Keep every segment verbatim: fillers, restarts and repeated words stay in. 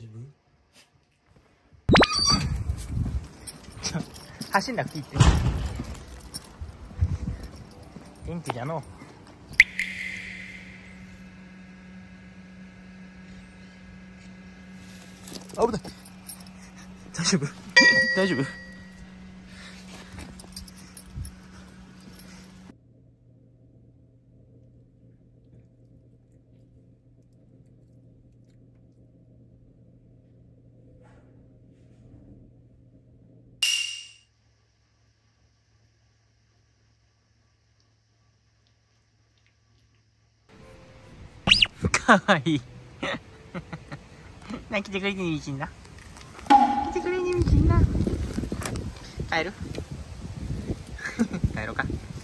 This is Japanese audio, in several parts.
ちょ、走んなくていいって。元気じゃのう。危ない。大丈夫大丈夫。かわいい。な、来てくれてみちんな。来てくれてみちんな。帰る帰ろうか。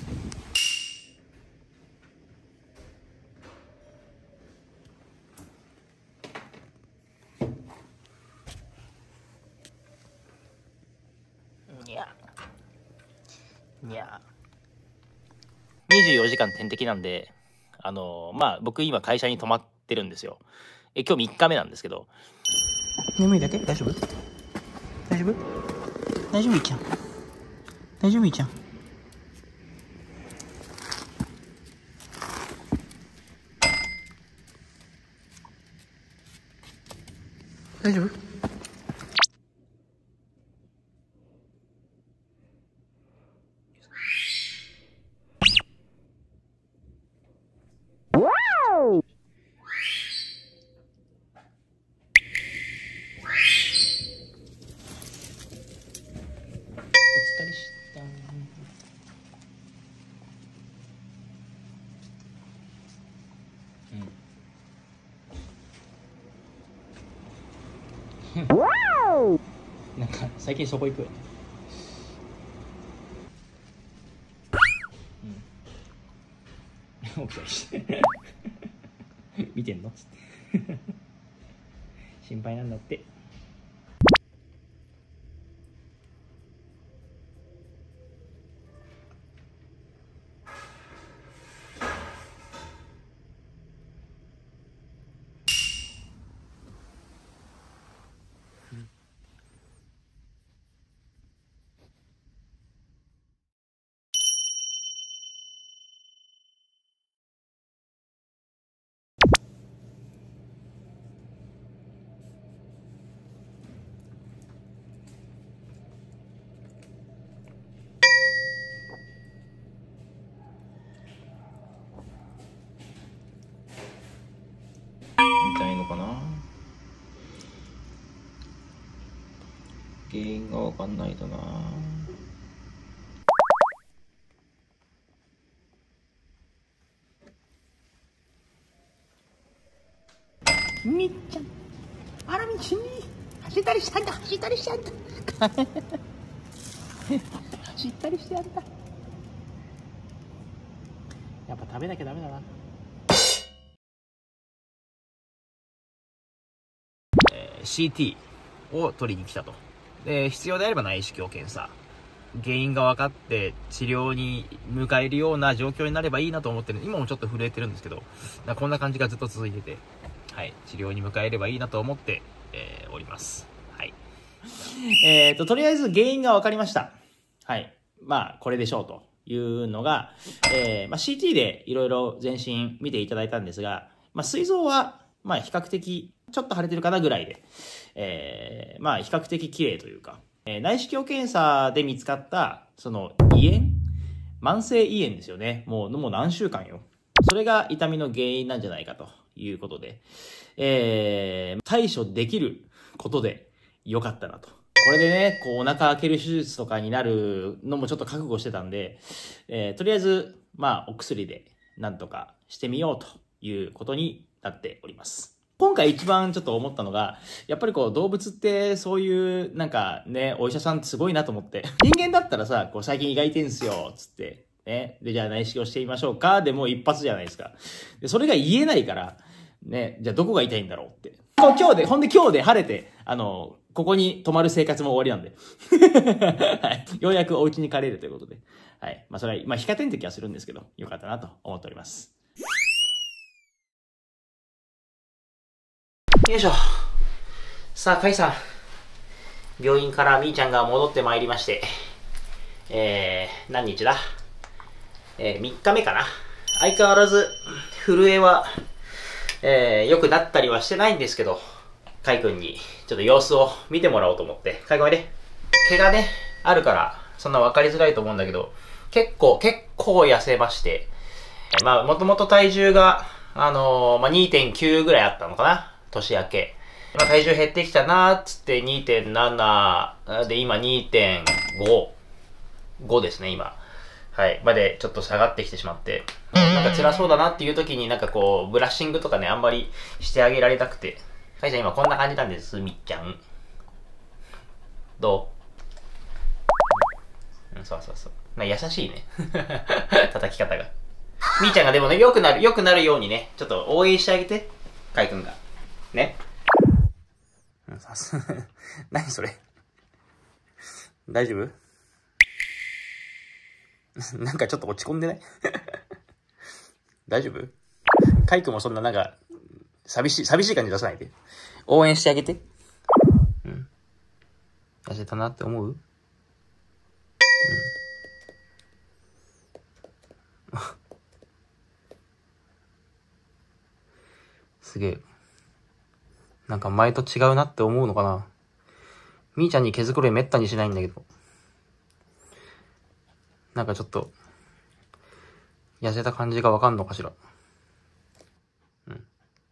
にゃにゃにじゅうよじかん点滴なんで、あのー、まあ僕今会社に泊まってるんですよ。え今日みっかめなんですけど。眠いだけ？大丈夫？大丈夫？大丈夫いちゃん。大丈夫いちゃん。大丈夫？なんか最近そこ行くよね。うん。起きたりして見てんのっつって心配なんだって。みたいのかな。原因が分かんないとな。みっちゃん、あらみちに走ったりしたんだ、走ったりしたんだ走ったりしてやんだ。やっぱ食べなきゃダメだな。シーティー を取りに来たと。で、必要であれば内視鏡検査。原因が分かって治療に迎えるような状況になればいいなと思ってる。今もちょっと震えてるんですけど、こんな感じがずっと続いてて、はい、治療に迎えればいいなと思って、えー、おります。はい。えっと、とりあえず原因が分かりました。はい。まあ、これでしょうというのが、えー、まあ シーティー でいろいろ全身見ていただいたんですが、まあ、膵臓は、まあ、比較的、ちょっと腫れてるかなぐらいで、えー、まあ、比較的綺麗というか、えー、内視鏡検査で見つかった、その、胃炎慢性胃炎ですよね。もう、もう何週間よ。それが痛みの原因なんじゃないかということで、えー、対処できることで良かったなと。これでね、こう、お腹開ける手術とかになるのもちょっと覚悟してたんで、えー、とりあえず、まあ、お薬でなんとかしてみようということになっております。今回一番ちょっと思ったのが、やっぱりこう動物ってそういうなんかね、お医者さんってすごいなと思って。人間だったらさ、こう最近胃が痛いんすよ、つって。ね。で、じゃあ内視鏡してみましょうか。でもう一発じゃないですか。で、それが言えないから、ね、じゃあどこが痛いんだろうって。今日で、ほんで今日で晴れて、あの、ここに泊まる生活も終わりなんで。はい。ようやくお家に帰れるということで。はい。まあそれは、まあ皮下点滴はするんですけど、よかったなと思っております。よいしょ。 さあ、カイさん。病院からみーちゃんが戻ってまいりまして、えー、何日だえー、みっかめかな。相変わらず、震えは、えー、良くなったりはしてないんですけど、カイ君にちょっと様子を見てもらおうと思って。カイ君ね、毛がね、あるから、そんな分かりづらいと思うんだけど、結構、結構痩せまして、まあ、もともと体重が、あのー、まあ、にてんきゅうぐらいあったのかな、年明け。まあ、体重減ってきたなーっつって にてんなな で、今 にてんご。ごですね、今。はい。まで、ちょっと下がってきてしまって。なんか辛そうだなっていう時になんかこう、ブラッシングとかね、あんまりしてあげられなくて。かいちゃん今こんな感じなんです、みっちゃん。どう？うん、そうそうそう。まあ、優しいね。叩き方が。みーちゃんがでもね、良くなる、良くなるようにね、ちょっと応援してあげて。かいくんが。ね。何それ大丈夫？なんかちょっと落ち込んでない大丈夫？カイ君もそんななんか、寂しい、寂しい感じ出さないで。応援してあげて。うん。痩せたなって思う？うん。すげえ。なんか前と違うなって思うのかな。みーちゃんに毛づくろいめったにしないんだけど。なんかちょっと、痩せた感じがわかんのかしら。うん。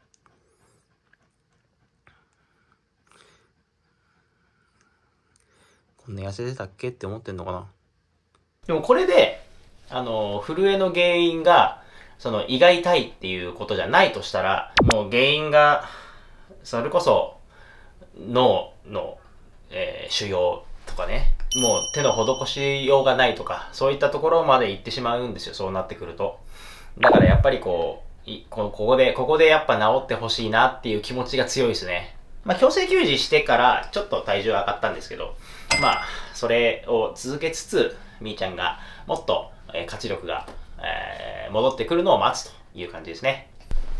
こんな痩せてたっけって思ってんのかな。でもこれで、あの、震えの原因が、その胃が痛いっていうことじゃないとしたら、もう原因が、それこそ、脳の、えー、腫瘍とかね、もう手の施しようがないとか、そういったところまで行ってしまうんですよ、そうなってくると。だからやっぱりこう、いこここで、ここでやっぱ治ってほしいなっていう気持ちが強いですね。まあ、強制休児してからちょっと体重上がったんですけど、まあ、それを続けつつ、みーちゃんがもっと、えー、活力が、えー、戻ってくるのを待つという感じですね。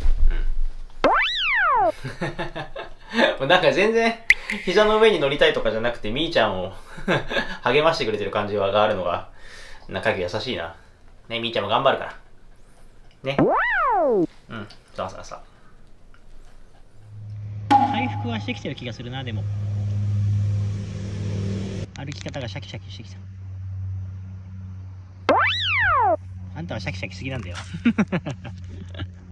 うん。なんか全然、膝の上に乗りたいとかじゃなくて、みーちゃんを励ましてくれてる感じがあるのが、仲良く優しいな。ね、みーちゃんも頑張るから。ね。うん、そうそうそう。回復はしてきてる気がするな、でも。歩き方がシャキシャキしてきた。あんたはシャキシャキすぎなんだよ。